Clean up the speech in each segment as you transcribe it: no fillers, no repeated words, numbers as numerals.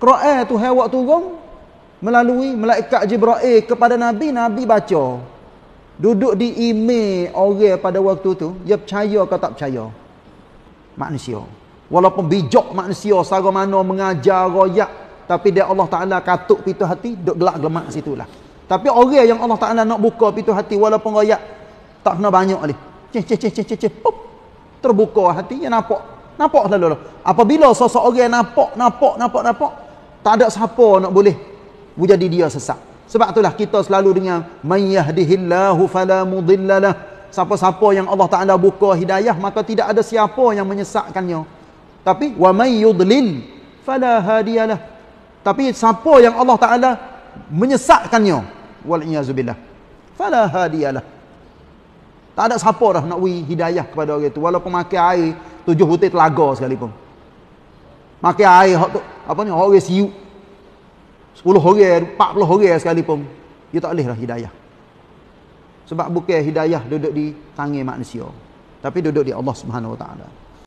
Quran tu hewak turun melalui malaikat Jibril kepada Nabi, Nabi baca. Duduk di email orang pada waktu tu, dia percaya ke tak percaya? Manusia. Walaupun bijak manusia secara mana mengajar royak, tapi dia Allah Taala katuk pintu hati, duk gelak-gelemak situlah. Tapi orang yang Allah Taala nak buka pintu hati walaupun royak tak kena banyak ni. Pop. Terbuka hati, dia nampak. Nampak selalu. Apabila sosok orang nampak, tak ada siapa nak boleh jadi dia sesat. Sebab itulah kita selalu dengan may yahdihillahu fala mudhillalah. Siapa-siapa yang Allah Taala buka hidayah, maka tidak ada siapa yang menyesatkannya. Tapi wa may yudlil fala hadiyalah. Tapi siapa yang Allah Taala menyesatkannya, wal iyazubillah, fala hadiyalah. Tak ada siapa dah nak beri hidayah kepada orang itu, walaupun makan air 7 butir telaga sekalipun. Makan air hak tu apa ni, orang siuk 10 orang, 40 orang sekalipun, dia tak boleh lah hidayah. Sebab bukan hidayah duduk di tangan manusia, tapi duduk di Allah Subhanahu Wa Taala.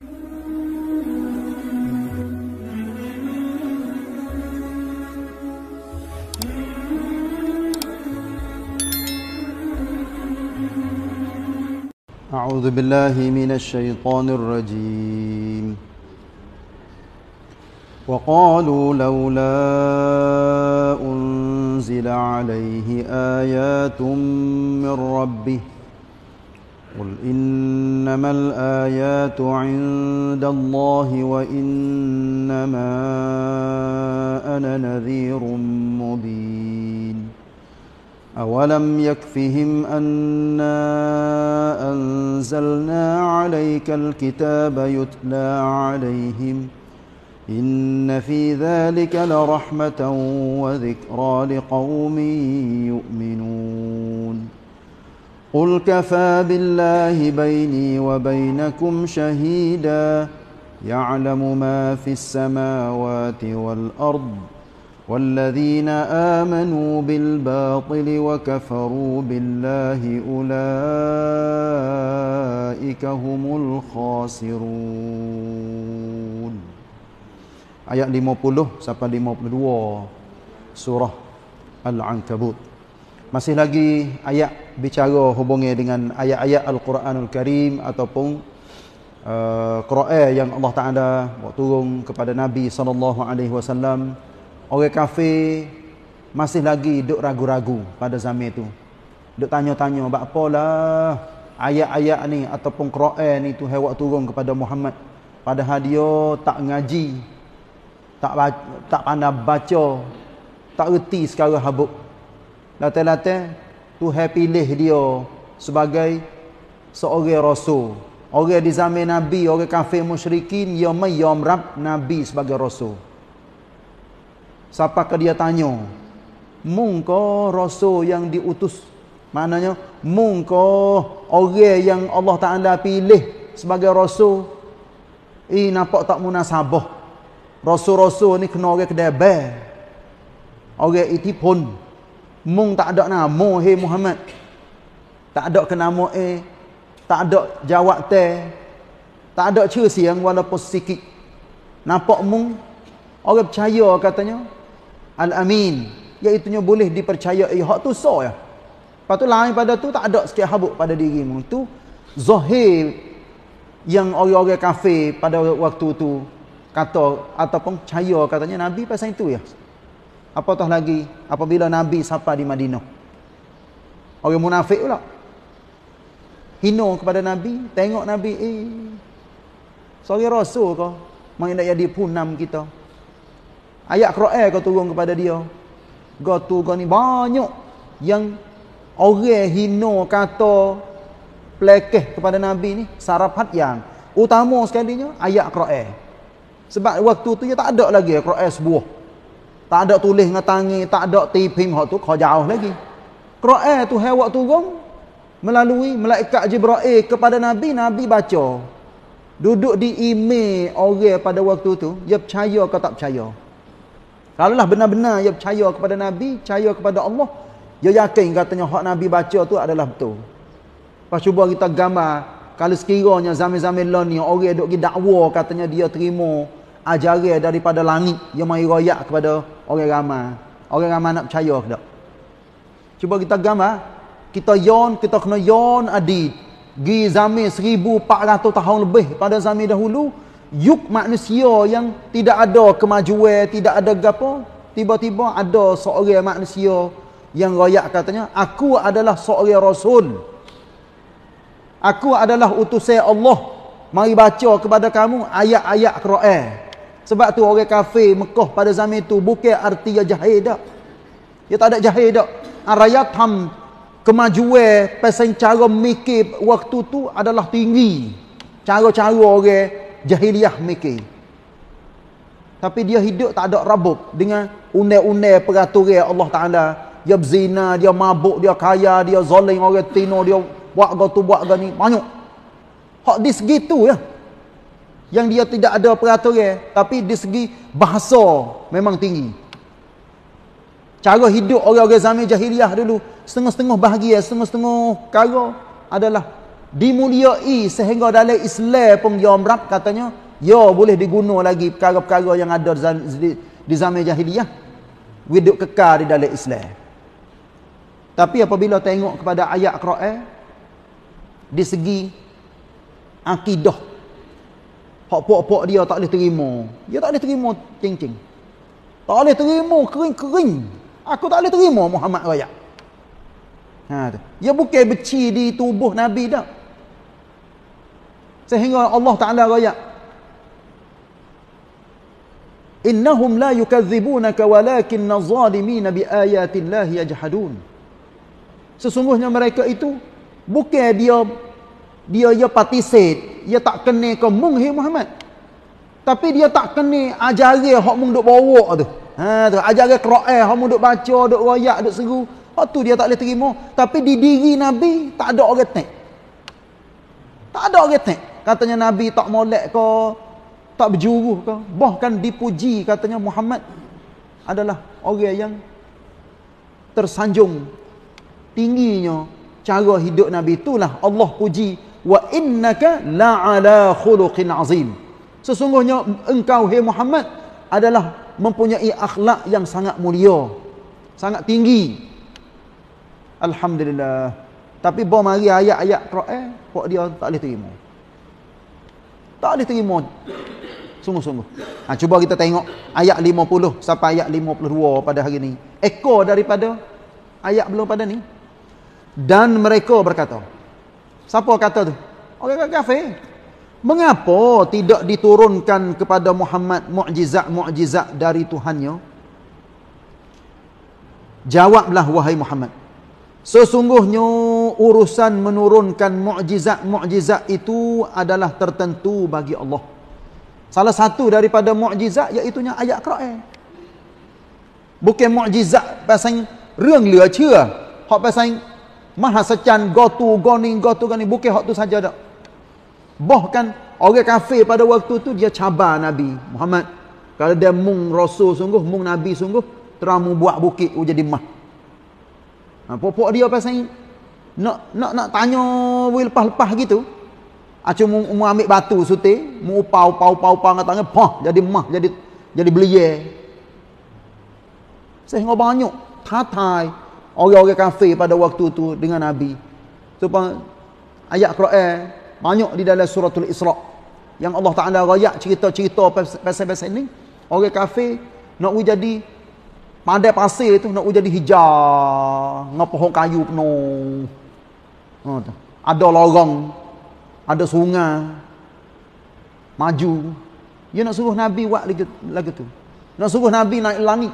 A'udzu billahi minasy syaithanir rajim. وقالوا لولا أنزل عليه آيات من ربه قل إنما الآيات عند الله وإنما أنا نذير مبين أولم يكفهم أنا أنزلنا عليك الكتاب يتلى عليهم إن في ذلك لرحمة وذكرى لقوم يؤمنون قل كفى بالله بيني وبينكم شهيدا يعلم ما في السماوات والأرض والذين آمنوا بالباطل وكفروا بالله أولئك هم الخاسرون. Ayat 50 sampai 52 surah Al-Ankabut. Masih lagi ayat bicara hubungnya dengan ayat-ayat Al-Quranul Karim ataupun Quran yang Allah Taala turun kepada Nabi SAW. Orang kafir masih lagi duk ragu-ragu pada zaman itu. Duk tanya-tanya, bak apalah ayat-ayat ni ataupun Quran ni tu hewak turun kepada Muhammad, padahal dia tak ngaji, tak pandai baca, tak reti sekarang habuk. Latih-latih Tuhan pilih dia sebagai seorang rasul. Orang di zaman Nabi, orang kafir musyrikin, dia menyamrap Nabi sebagai rasul. Siapa ke dia tanya, mungko rasul yang diutus? Maknanya mungko orang yang Allah Taala pilih sebagai rasul. Nampak tak munasabah. Rasul-rasul ni kena orang kedebel, orang itipun. Mung tak ada nama, hei Muhammad. Tak ada ke nama tak ada jawab tak ada siang walaupun sikit. Nampak mung orang percaya katanya Al-Amin, iaitunya boleh dipercayai. Hak tu so ya. Lepas tu lain pada tu tak ada sikit habuk pada dirimu. Tu zahir yang orang-orang kafir pada waktu tu kata ataupun percaya katanya Nabi pasal itu ya. Apatah lagi apabila Nabi sampai di Madinah. Orang munafik pula hina kepada Nabi, tengok Nabi seorang rasul ke, mai nak jadi punam kita. Ayat Quran kau turun kepada dia. Gotu kau ni banyak yang orang hina kata pelekeh kepada Nabi ni, sarapat yang utama sekalinya ayat Quran. Sebab waktu tu dia tak ada lagi Quran sebuah. Tak ada tulis dengan tangan, tak ada tipim hak tu kau jauh lagi. Quran tu hewak turun melalui malaikat Jibril kepada Nabi, Nabi baca. Duduk di email orang pada waktu tu, dia percaya ke tak percaya? Kalaulah benar-benar dia percaya kepada Nabi, percaya kepada Allah, dia yakin katanya hak Nabi baca tu adalah betul. Pas cuba kita gambar, kalau sekiranya zaman-zaman lain ni orang duk pergi dakwa katanya dia terima ajaran daripada langit yang mai royak kepada orang ramai. Orang ramai nak percaya ke tak? Cuba kita gambar, kita kena yon adid. Gi zaman 1400 tahun lebih pada zaman dahulu, yuk manusia yang tidak ada kemajuan, tidak ada gapo, tiba-tiba ada seorang manusia yang royak katanya, aku adalah seorang rasul. Aku adalah utusan Allah. Mari baca kepada kamu ayat-ayat Quran. Sebab tu orang kafir Mekah pada zaman itu bukan arti dia jahil dak. Dia tak ada jahil dak. Arayat ham kemajuan pasal cara mikir waktu tu adalah tinggi. Cara-cara orang jahiliah mikir. Tapi dia hidup tak ada rabuk dengan undang-undang peraturan Allah Taala. Dia berzina, dia mabuk, dia kaya, dia zalim orang tino, dia buat gotu buat gani banyak. Hak di segi tu ya. Yang dia tidak ada peraturan, tapi di segi bahasa memang tinggi. Cara hidup orang-orang zaman jahiliah dulu, setengah-setengah bahagia, setengah-setengah kaya adalah dimuliai sehingga dalam Islam pun dia merap katanya, ya boleh diguna lagi perkara-perkara yang ada di zaman jahiliah, hidup kekal di dalam Islam. Tapi apabila tengok kepada ayat Quran, di segi akidah, hak pok-pok dia tak boleh terima. Dia tak boleh terima cing-cing. Tak boleh terima kering-kering. Aku tak boleh terima Muhammad royak. Ha tu. Dia bukan beci di tubuh Nabi dah. Sehingga Allah Taala royak, innahum la yukadzibunaka walakinna adh-dhalimina biayatillahi yajhadun. Sesungguhnya mereka itu bukan dia participate, dia tak kena ke mung Muhammad. Tapi dia tak kena ajaran hak mung duk bawa tu. Ha tu ajaran Quran hak mung duk baca, duk royak, duk seru. Hak tu dia tak boleh terima. Tapi di diri Nabi tak ada orang tek. Tak ada orang tek. Katanya Nabi tak molek ke, tak berjuruh ke. Bahkan dipuji katanya Muhammad adalah orang yang tersanjung tingginya cara hidup Nabi. Itulah Allah puji, wa innaka la'ala khuluqin azim. Sesungguhnya engkau hai Muhammad adalah mempunyai akhlak yang sangat mulia, sangat tinggi. Alhamdulillah. Tapi bawa mari ayat-ayat Quran, pok dia tak boleh terima. Tak boleh terima. Sungguh-sungguh. Ha, cuba kita tengok ayat 50 sampai ayat 52 pada hari ini. Ekor daripada ayat belum pada ni. Dan mereka berkata. Siapa kata tu? Orang kafir. Mengapa tidak diturunkan kepada Muhammad mukjizat-mukjizat dari Tuhannya? Jawablah wahai Muhammad, sesungguhnya urusan menurunkan mukjizat-mukjizat itu adalah tertentu bagi Allah. Salah satu daripada mukjizat iaitu ayat Quran. Bukan mukjizat pasal reung lua cia, hak pasal mahasachan gotu goni bukan hak tu saja dak. Bahkan orang kafir pada waktu tu dia cabar Nabi Muhammad. Kalau dia mung rasul sungguh, mung nabi sungguh, teramu buat bukit jadi mah. Ha, pokok dia pasal nak tanya boleh lepas-lepas gitu. Cuma mu ambil batu suti, mu upau ngatanya pah jadi mah, jadi belia. Sehingga banyak tatai orang-orang kafir pada waktu tu dengan Nabi. Supaya ayat Quran banyak di dalam suratul Isra yang Allah Taala rayak cerita-cerita pasal-pasal ini. Orang kafir nak jadi pandai pasir tu, nak jadi hijau, ngap pohon kayu penuh. Ada lorong, ada sungai. Maju. Dia nak suruh Nabi buat lagu tu. Nak suruh Nabi naik langit.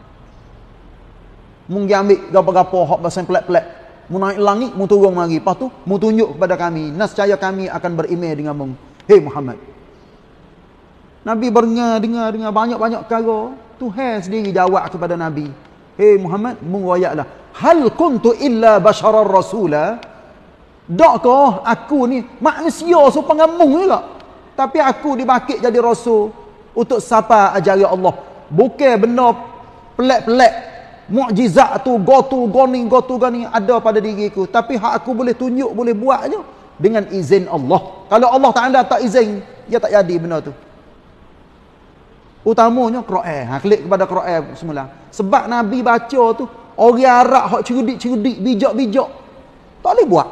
Mung dia ambil gapo-gapo hak pasal pelak-pelak. Mu naik langit, mu turun mari. Lepas tu, mu tunjuk kepada kami. Nescaya kami akan beriman dengan mu. Hei Muhammad. Nabi dengar banyak-banyak perkara. Tuhan sendiri jawab kepada Nabi. Hei Muhammad, mu royaklah. Hal kuntu illa basharar rasula. Dakkah aku ni manusia supaya mung juga. Tapi aku dibakit jadi rasul untuk siapa ajaran Allah. Bukan benda pelik-pelik. Mukjizat tu gotu gani ada pada diriku, tapi hak aku boleh tunjuk, boleh buat je dengan izin Allah. Kalau Allah Taala tak izin, dia tak jadi benda tu. Utamanya Quran. Klik kepada Quran semula. Sebab Nabi baca tu, orang Arab hak cerdik-cerdik, bijak-bijak, tak boleh buat.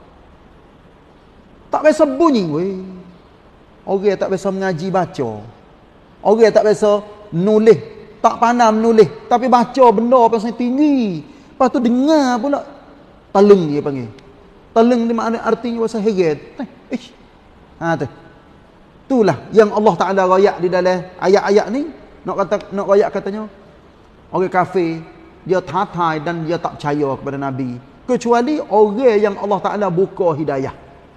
Tak biasa bunyi weh. Orang tak biasa mengaji baca. Orang tak biasa nulis, tak pandai menulis, tapi baca benda pasal tinggi. Lepas tu dengar pula teleng dia panggil. Teleng ni makna artinya bahasa herat. Tu. Itulah yang Allah Taala royak di dalam ayat-ayat ni. Nak royak katanya orang kafir dia tatai dan dia tak percaya kepada Nabi kecuali orang yang Allah Taala buka hidayah.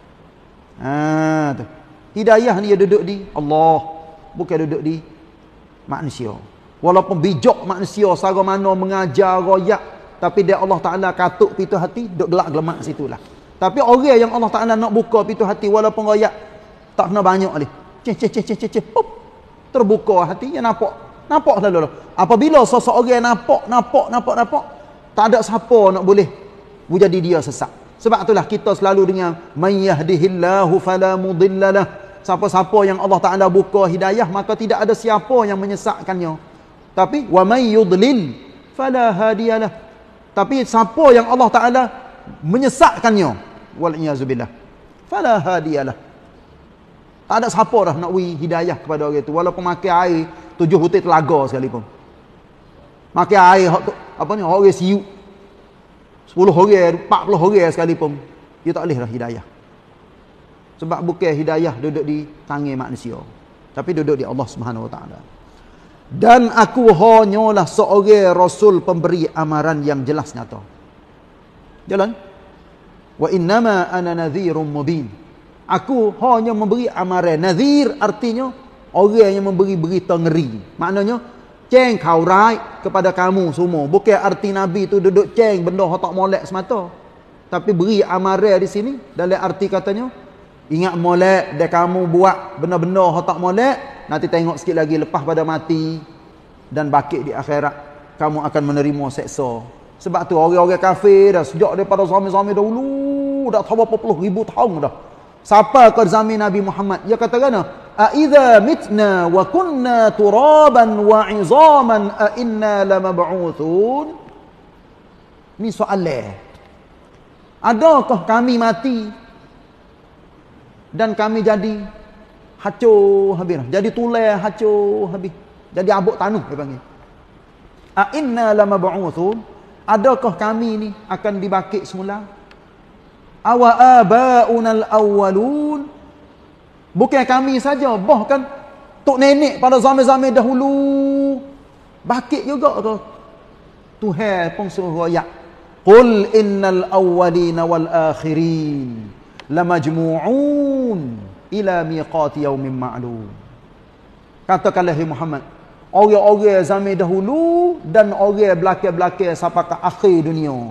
Tu. Hidayah ni dia duduk di Allah, bukan duduk di manusia. Walaupun bijak manusia secara mana mengajar royak, tapi dia Allah Taala katuk pintu hati, duk gelak-gelemak situlah. Tapi orang yang Allah Taala nak buka pintu hati walaupun royak tak kena banyak ni. Pop. Terbuka hati, dia nampak selalu. Apabila seseorang nampak, tak ada siapa nak boleh jadi dia sesat. Sebab itulah kita selalu dengar may yahdihillahu fala mudhillalah. Siapa-siapa yang Allah Taala buka hidayah, maka tidak ada siapa yang menyesatkannya. Tapi wa may yudlil fala hadiyalah. Tapi siapa yang Allah Taala menyesatkannya, wal iyazubillah, fala hadiyalah. Tak ada siapa dah nak beri hidayah kepada orang itu, walaupun makan air 7 butir telaga sekalipun. Makan air orang siuk 10 orang, 40 orang sekalipun, dia tak boleh dah hidayah. Sebab bukan hidayah duduk di tangan manusia, tapi duduk di Allah Subhanahu Wa Taala. Dan aku hanyalah seorang rasul pemberi amaran yang jelas nyata. Jalan. Wa innama ana nadhirum mubin. Aku hanya memberi amaran. Nadhir artinya orang yang memberi berita ngeri. Maknanya ceng kaurai kepada kamu semua. Bukan arti Nabi tu duduk ceng benda tak molek semata. Tapi beri amaran di sini dalam arti katanya, ingat molek dan kamu buat benda-benda yang tak molek, nanti tengok sikit lagi lepas pada mati dan bakit di akhirat kamu akan menerima seksa. Sebab tu orang-orang kafir dah sejak daripada zaman-zaman dahulu, dah tahu berapa puluh ribu tahun dah. Siapa ke zaman Nabi Muhammad, dia kata kan, a idza mitna wa kunna turaban wa izaman a inna lamab'utsun. Ni soalan. Adakah kami mati dan kami jadi hancur habis, jadi tulang hancur habis, jadi abuk tanah dia panggil. A inna lamab'utsun, adakah kami ni akan dibangkit semula? Awa abaunal awwalun, bukan kami saja, bahkan tok nenek pada zaman-zaman dahulu bangkit juga tu. Tuhan pun suruh royak, qul innal awwalina wal akhirin lamajmu'un ila miqati yaumin ma'lum. Katakanlah Muhammad, orang-orang zaman dahulu dan orang belakang-belakang sampai ke akhir dunia,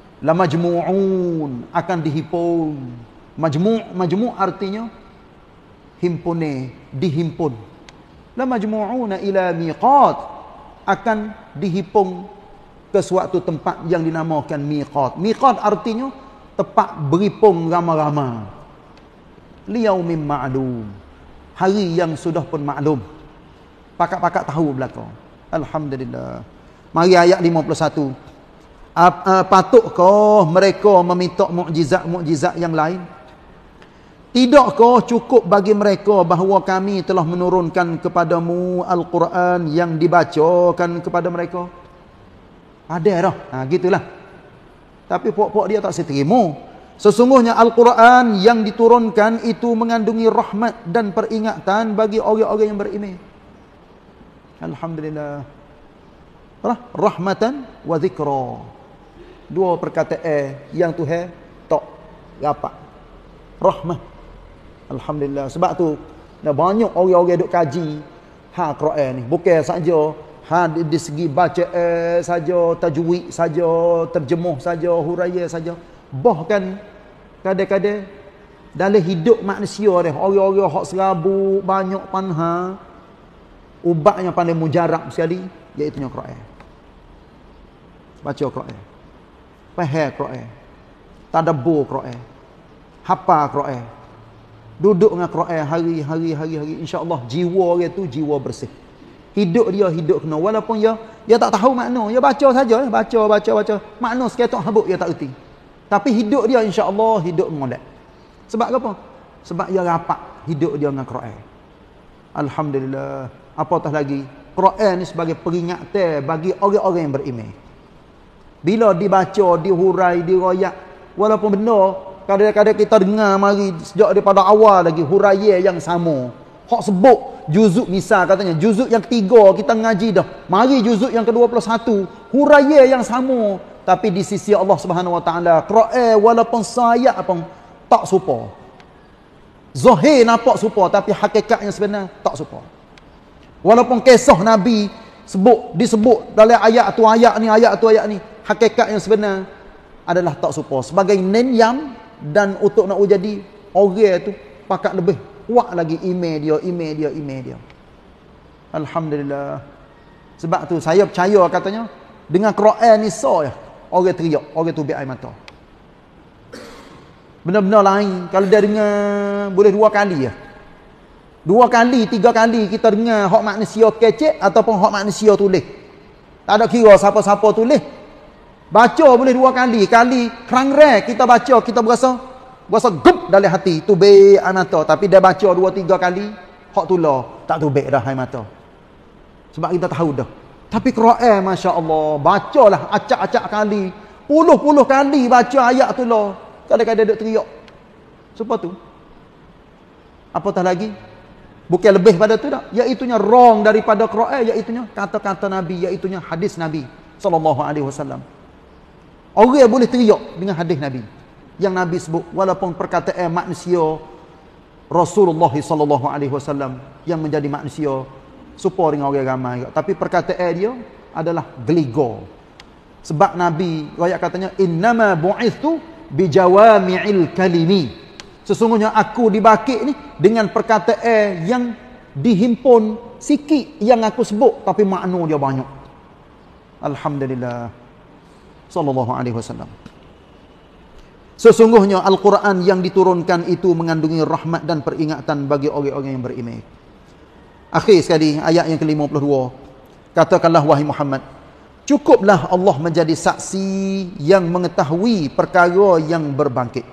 lamajmu'un, akan dihimpun. Majmu' artinya himpune, dihimpun. Lamajmu'una ila miqat, akan dihimpun ke suatu tempat yang dinamakan miqat. Miqat artinya tempat berhimpun ramai-ramai. Liyaumin ma'lum, hari yang sudah pun maklum. Pakat-pakat tahu belakang. Alhamdulillah. Mari ayat 51. Patutkah mereka meminta mukjizat-mukjizat yang lain? Tidakkah cukup bagi mereka bahawa kami telah menurunkan kepadamu Al-Quran yang dibacakan kepada mereka? Ada dah. Gitulah. Tapi pok-pok dia tak seterima. Sesungguhnya Al-Quran yang diturunkan itu mengandungi rahmat dan peringatan bagi orang-orang yang beriman. Alhamdulillah. Rahmatan wa zikra. Dua perkataan yang Tuhan tak rapat. Rahmah. Alhamdulillah. Sebab tu banyak orang-orang duk kaji Quran ni. Bukan saja di segi baca saja, tajwid saja, terjemuh saja, huraian saja. Bahkan kadang-kadang dalam hidup manusia dia, orang-orang hak serabut, banyak panha, ubatnya paling mujarab sekali, iaitu Quran. Baca Quran, faham Quran, tadabbur Quran, hafal Quran, duduk dengan Quran hari-hari, insya-Allah jiwa orang tu jiwa bersih. Hidup dia hidup kena. Walaupun dia tak tahu makna. Dia baca saja. Baca. Makna seketok habuk dia tak erti. Tapi hidup dia insya-Allah hidup molek. Sebab apa? Sebab dia rapat hidup dia dengan Quran. Alhamdulillah. Apatah lagi, Quran ni sebagai peringatan bagi orang-orang yang beriman. Bila dibaca, dihurai, diroyak, walaupun benar, kadang-kadang kita dengar mari sejak daripada awal lagi huraian yang sama. Hak sebut juzuk misal katanya, juzuk yang ketiga kita ngaji dah. Mari juzuk yang ke-21, huraian yang sama. Tapi di sisi Allah Subhanahu Wa Taala, Quran walaupun sayat pun tak serupa. Zahir nampak serupa tapi hakikatnya sebenar tak serupa. Walaupun kisah Nabi disebut dalam ayat tu ayat ni, hakikat yang sebenar adalah tak serupa. Sebagai nenyam dan untuk nak jadi orang tu pakat lebih kuat lagi iman dia. Alhamdulillah. Sebab tu saya percaya katanya dengan Quran ni ya, orang teriak, orang tu air mata. Benar-benar lain kalau dia dengar boleh 2 kali ya. 2 kali, 3 kali kita dengar hak manusia kecek ataupun hak manusia tulis. Tak ada kira siapa-siapa tulis. Baca boleh 2 kali. Kali kerang kita baca, kita berasa gep dalam hati. Tu air mata. Tapi dia baca 2-3 kali, hak tular. Tak tu dah air mata. Sebab kita tahu dah. Tapi Quran masya-Allah, bacalah acak-acak kali, puluh-puluh kali baca ayat tu lah. Kadang-kadang duk teriak. Sebab tu. Apatah lagi? Bukan lebih pada tu tak? Iaitunya wrong daripada Quran, iaitunya kata-kata Nabi, iaitunya hadis Nabi sallallahu alaihi wasallam. Orang boleh teriak dengan hadis Nabi. Yang Nabi sebut walaupun perkataan manusia Rasulullah sallallahu alaihi wasallam yang menjadi manusia serupa dengan orang ramai, tapi perkataan dia adalah geliga. Sebab Nabi ayat katanya innama bu'ithu bijawami'il kalimi. Sesungguhnya aku dibakit ni dengan perkataan yang dihimpun sikit yang aku sebut tapi makna dia banyak. Alhamdulillah. Sallallahu alaihi wasallam. Sesungguhnya Al-Quran yang diturunkan itu mengandungi rahmat dan peringatan bagi orang-orang yang beriman. Akhir sekali ayat yang ke-52. Katakanlah wahai Muhammad, cukuplah Allah menjadi saksi yang mengetahui perkara yang berbangkit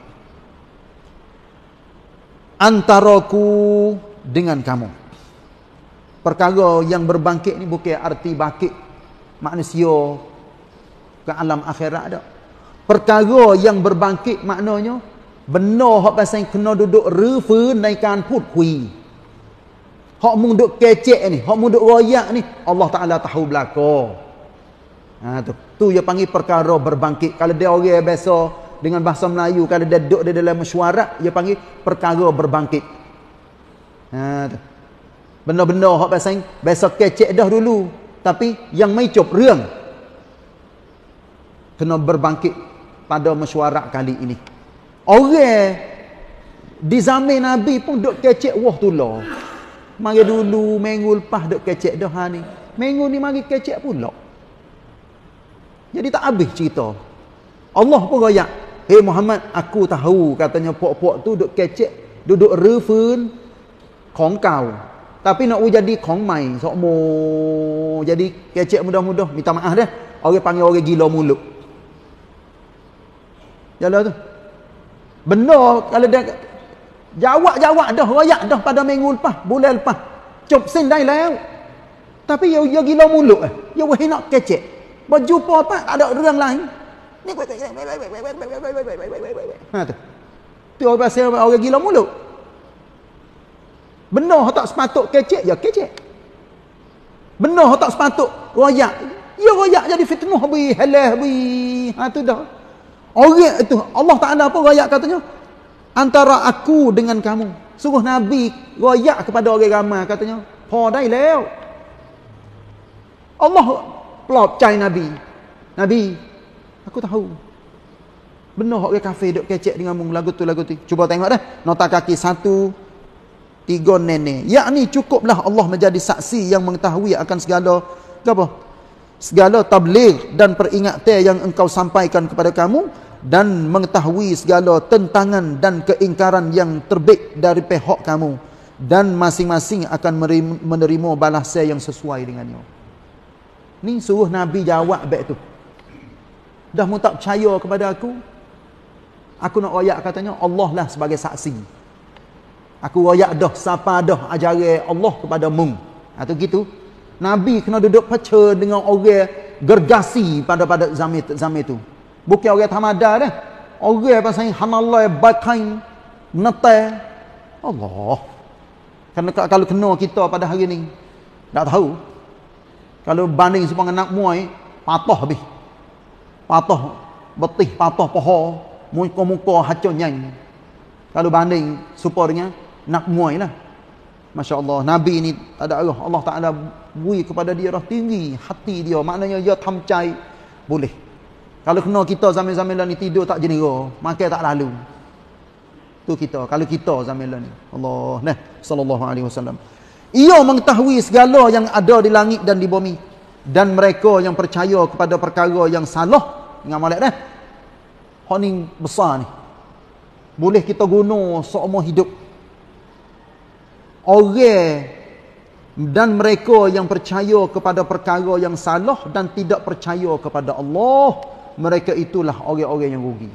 antaraku dengan kamu. Perkara yang berbangkit ni bukan arti bangkit manusia ke alam akhirat dak. Perkara yang berbangkit maknanya benar hak pasal kena duduk refu naikkan put hui. Hak mung duk kecek ni, hak mung duk royak ni, Allah Taala tahu belaka. Tu dia panggil perkara berbangkit. Kalau dia orang biasa dengan bahasa Melayu, kalau dia duduk di dalam mesyuarat, dia panggil perkara berbangkit. Benar-benar hak bahasa kecek dah dulu, tapi yang mai cop reung kena berbangkit pada mesyuarat kali ini. Orang di zaman Nabi pun duk kecek wah tulah. Mari dulu minggu lepas duk kecek dah ni. Minggu ni mari kecek pula. Jadi tak habis cerita. Allah pun royak, "Hei Muhammad, aku tahu katanya puak-puak tu duk kecek, duduk refunของ kau. Tapi nak jadiของ mai, sokmo jadi kecek mudah-mudah. Minta maaf dah. Orang panggil orang gila mulut. Jalan tu. Benar kalau dia jawab dah royak dah pada minggu lepas, bulan lepas. Cop sen dah lah. Tapi dia gila mulut dia weh nak kecek. Berjumpa apa tak ada orang lain. Ni tu. Tu orang pasal orang gila mulut. Benar tak sepatut kecek ya kecek. Benar tak sepatut royak. Ya royak jadi fitnah habis, halah habis. Tu dah. Orang itu Allah Taala pun royak katanya antara aku dengan kamu. Suruh Nabi royak kepada orang ramai katanya, "Pa dai leo." Allah pelop cai Nabi. Nabi, aku tahu. Benar orang kafir duk kecek dengan mung lagu tu. Cuba tengok dah. Nota kaki 1 3 nenek. Yakni cukuplah Allah menjadi saksi yang mengetahui akan segala apa? Segala tabligh dan peringatan yang engkau sampaikan kepada kamu dan mengetahui segala tentangan dan keingkaran yang terbit dari pihak kamu dan masing-masing akan menerima balasan yang sesuai dengannya. Ni suruh Nabi jawab baik tu. Dah mu tak percaya kepada aku nak royak katanya Allah lah sebagai saksi. Aku royak dah siapa dah ajaran Allah kepada mung. Atau gitu. Nabi kena duduk percaya dengan orang gergasi pada zaman itu. Bukan orang tamada dah. Orang pasal hanallah bakain netai Allah. Kerana kalau kena kita pada hari ni tak tahu. Kalau banding sepang anak muai patah habis. Patah betih, patah poho, muka-muka hacun nyai. Kalau banding supaya dengan nak muai lah. Masya Allah, Nabi ni ada Allah Ta'ala beri kepada dia dah tinggi hati dia. Maknanya dia tamcai boleh. Kalau kena kita zaman-zaman ni tidur tak jenera, makan tak lalu. Tu kita. Kalau kita zaman ni. Allah nah sallallahu alaihi wasallam. Ia mengetahui segala yang ada di langit dan di bumi, dan mereka yang percaya kepada perkara yang salah dengan molek dah. Hak ni besar ni. Boleh kita guna seumur hidup. Orang dan mereka yang percaya kepada perkara yang salah dan tidak percaya kepada Allah, mereka itulah orang-orang yang rugi.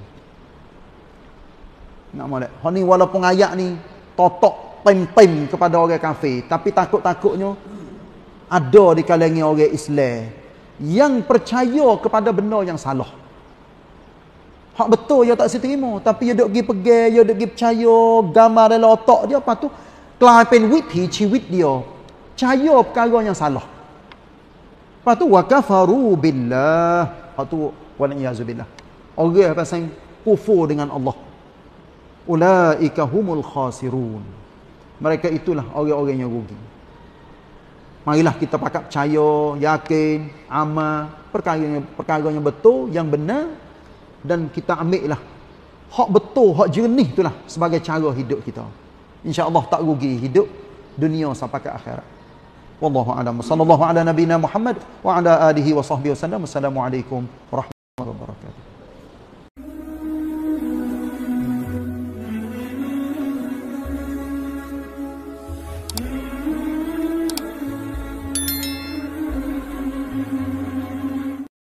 Nak molek. Hak ni walaupun ayat ni totok pem-pem kepada orang kafir, tapi takut-takutnya ada di kalangan orang Islam yang percaya kepada benda yang salah. Hak betul dia tak terima, tapi dia duk pergi pegang, dia duk pergi percaya gambar dalam otak dia, lepas tu kelapen withi ciwit dia percaya perkara yang salah. Lepas tu wa kafaru billah. Lepas tu wa na'udzubillah. Orang pasal kufur dengan Allah. Ulaika humul khasirun. Mereka itulah orang-orang yang rugi. Marilah kita pakat percaya, yakin, amal, perkara yang betul, yang benar, dan kita ambillah hak betul, hak jernih itulah sebagai cara hidup kita. InsyaAllah tak rugi hidup dunia sampai ke akhirat. Wallahu a'lam. Sallallahu ala nabiyina Muhammad wa ala alihi wa sahbihi wasallam. Assalamualaikum warahmatullahi wabarakatuh.